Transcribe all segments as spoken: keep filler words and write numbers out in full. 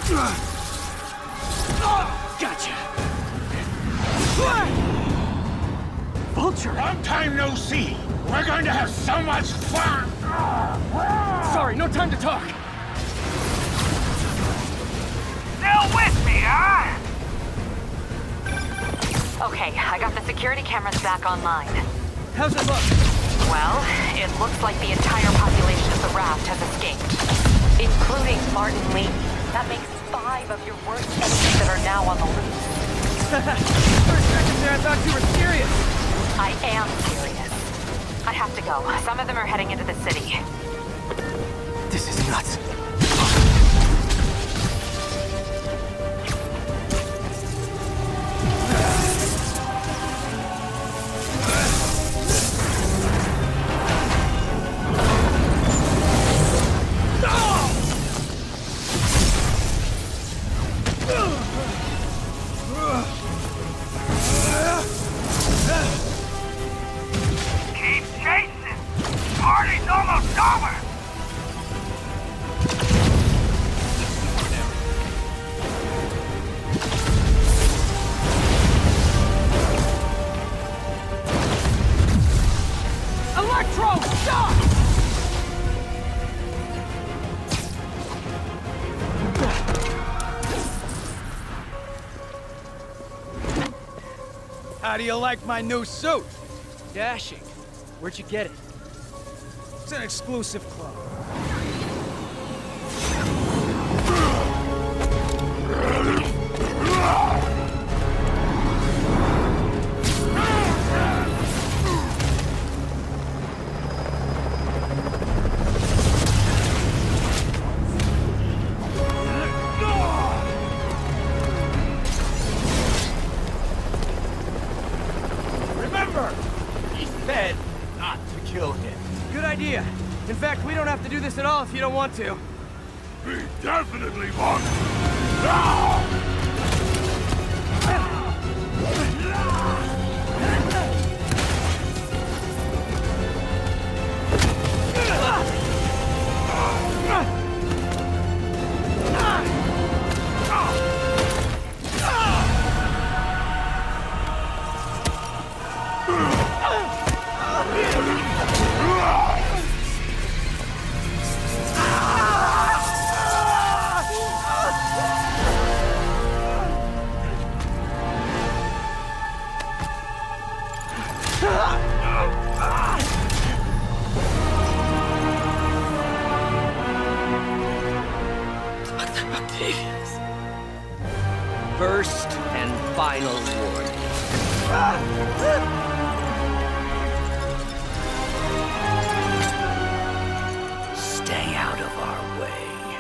Gotcha. Vulture! Long time no see. We're going to have so much fun. Sorry, no time to talk. Still with me, huh? Okay, I got the security cameras back online. How's it look? Well, it looks like the entire population of the raft has escaped, including Martin Lee. That makes five of your worst enemies that are now on the loose. For a second there, I thought you were serious. I am serious. I have to go. Some of them are heading into the city. This is nuts. How do you like my new suit? Dashing. Where'd you get it? It's an exclusive club. In fact, we don't have to do this at all if you don't want to. We definitely want to. No! First and final warning. Stay out of our way.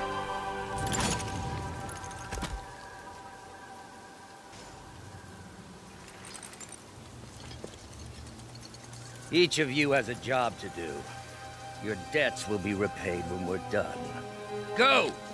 Each of you has a job to do. Your debts will be repaid when we're done. Go!